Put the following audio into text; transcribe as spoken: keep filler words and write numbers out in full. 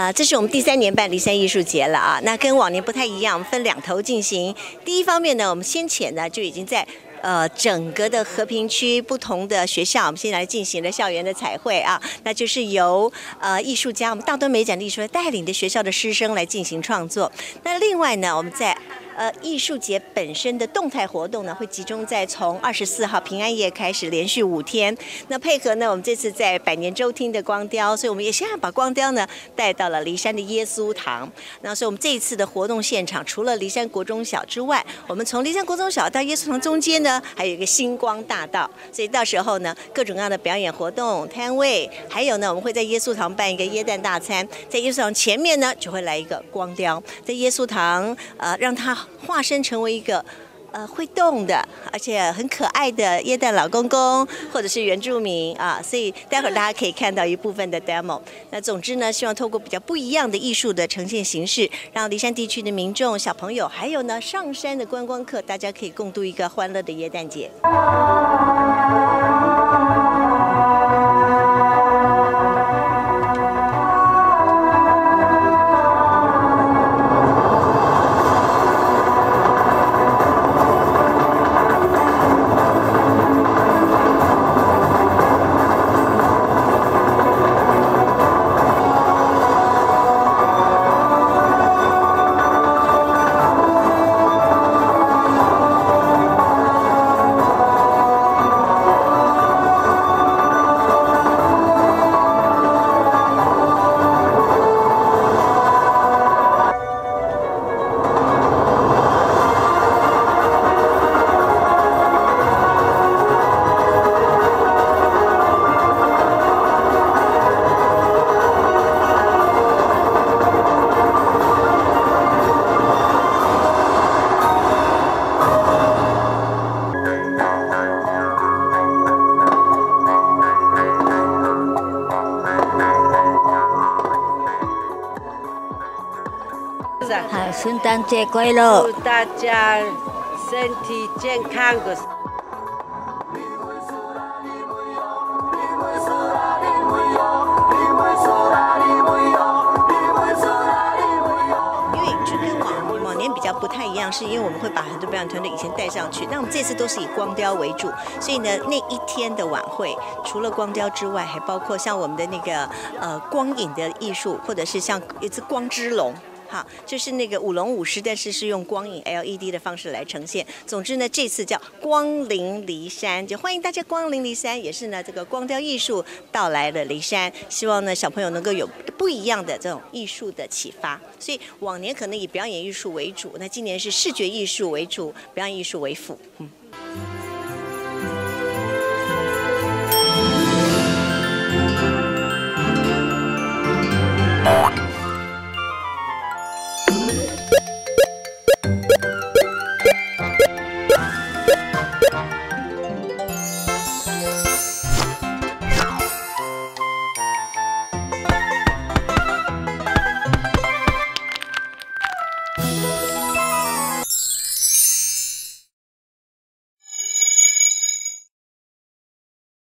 呃，这是我们第三年办梨山艺术节了啊。那跟往年不太一样，我们分两头进行。第一方面呢，我们先前呢就已经在呃整个的和平区不同的学校，我们现在进行了校园的彩绘啊，那就是由呃艺术家，我们大墩美展的艺术家带领的学校的师生来进行创作。那另外呢，我们在呃，艺术节本身的动态活动呢，会集中在从二十四号平安夜开始，连续五天。那配合呢，我们这次在百年周厅的光雕，所以我们也现在把光雕呢带到了梨山的耶稣堂。那所以我们这一次的活动现场，除了梨山国中小之外，我们从梨山国中小到耶稣堂中间呢，还有一个星光大道。所以到时候呢，各种各样的表演活动、摊位，还有呢，我们会在耶稣堂办一个耶诞大餐。在耶稣堂前面呢，就会来一个光雕，在耶稣堂呃，让它化身成为一个呃会动的，而且很可爱的耶诞老公公，或者是原住民啊，所以待会儿大家可以看到一部分的 demo。那总之呢，希望透过比较不一样的艺术的呈现形式，让梨山地区的民众、小朋友，还有呢上山的观光客，大家可以共度一个欢乐的耶诞节。 好，圣诞节快乐！ 祝大家身体健康的。 因为就跟往往年比较不太一样，是因为我们会把很多表演团队以前带上去，那我们这次都是以光雕为主，所以呢，那一天的晚会除了光雕之外，还包括像我们的那个呃光影的艺术，或者是像一只光之龙。好，就是那个舞龙舞狮，但是是用光影 L E D 的方式来呈现。总之呢，这次叫光临梨山，就欢迎大家光临梨山，也是呢这个光雕艺术到来了梨山，希望呢小朋友能够有不一样的这种艺术的启发。所以往年可能以表演艺术为主，那今年是视觉艺术为主，表演艺术为辅。嗯。